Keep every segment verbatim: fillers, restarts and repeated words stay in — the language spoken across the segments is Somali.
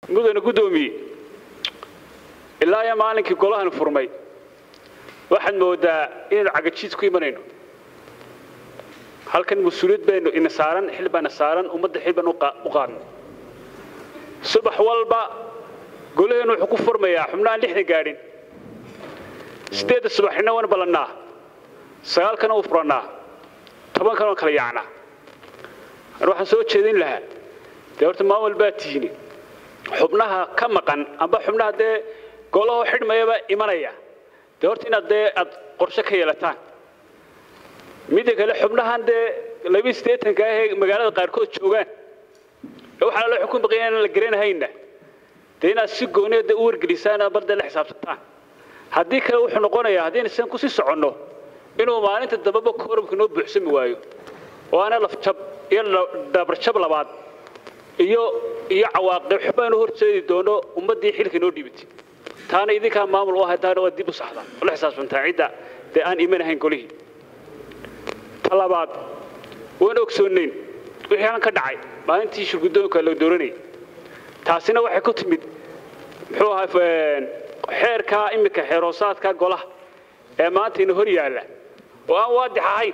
mudana gudoomi ilaa ya maalinkii golahan furmay waxaan moodaa inaan cagajiid ku imanayno halkan mas'uuliyad baynu ina saaran xilbana saaran ummadda xilban u qaadno subax walba golaheenu wuxuu ku furmayaa xubnaan lixdan gaadhin sideed subaxina wan balanaa sagaalkana u furanaa tobankana kala yaacna waxaan soo jeedin lahaa deerta maamul baatiini xubnaha ka maqan amba xubnaha de golaha xidhmayaba imanaya deerta inaad aad qorshe ka yeelataan mid kale xubnahan de laba sideetan ka ah magaalada qaarkood joogan waxa la xukuum baqiyeen la gareenayna deena si gooneed u wargalisana balda la xisaabtaan hadii kale wuxuu noqonayaa hadii insan ku sii socono inuu maalinta dababa koorabka noo buuxsami waayo waana laf jab iyo dabar jab labaad iyo iyo cawaaqib xubaan horseedi doono ummadii xilka noo dhibitay taana idinka maamul oo hadaan waa dib u saxda wala xisaabtantaa cida de aan iimanahayn golihii talabaad waan ogsoonayn wixii aan ka dhacay maalintii shirgudoonka la dooranay taasina waxay ku timid muxuu ahaa xeerka imika xeeroosaadka golaha ee maanta in hor yaala oo aan waadix ahayn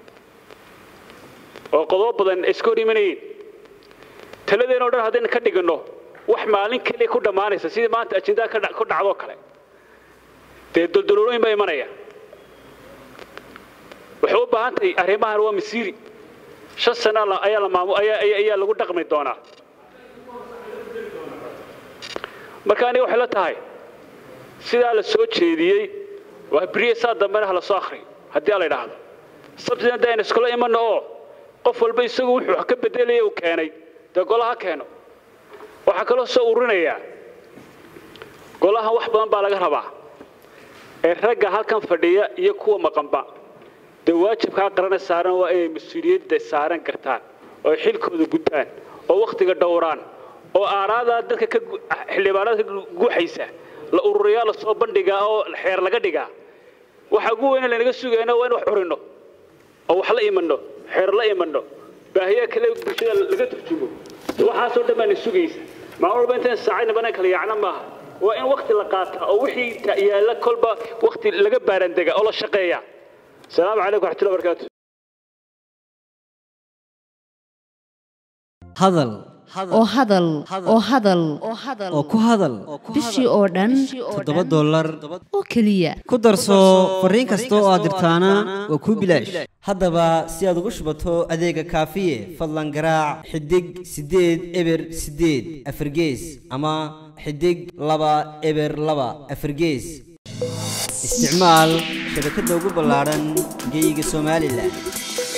oo qodob badan isku rimanayeen taladeena oo dhan hadaan ka dhigano wax maalin kale ku dhamaanaysa sidii maanta ajenda ka ku dhacdo kale ee daldalooyin bay imanaya wuxuu baahantay arrimahan waa masiiri shan sano ayaa la maamu ayaa ayaa lagu dhaqmay doonaa marka aniga waxa la tahay sida la soo jeediyay waa briisa dambana la soo akhriyo hadii la yiraahdo sabtida daan iskula iman oo qof walba isagu wuxuu ka bedelay uu keenay da golaha keeno waxa kale soo ururinaya golaha wax badan baa laga rabaa ee ragga halkan fadhiya iyo kuwa maqanba de waajibka qaran saaran waa ay mas'uuliyadda saaran kartaan oo xilkooda gutaan oo waqtiga dhowraan oo aaraada dadka ka xildhibaanada guuxaysa la ururiyaa la soo bandhigaa oo xeer laga dhigaa waxa ugu weyn ee laga sugayo waa in wax urino oo wax la imanno xeer la imanno baahiyaha kale bulshada laga turjumo waxa soo dhamaan sugaysa ma walba inta saacadna bana kala yaacna maaha waa in waqti la qaato oo wixii yaala kolba waqti laga baaran dega oo la shaqeeya السلام عليكم ورحمة الله وبركاته. هذل oo hadal oo hadal oo ku hadal bishii oo dhan toddoba dollar oo kaliya ku darso fariin kasta oo aad dirtaana waa ku bilaash haddaba si aad ugu shubato adeega kaafiye fadlan garaac xidig sideed eber sideed afargees ama xidig laba eber laba afargees استعمال شبكة دوغو بلارن جيجا سومالي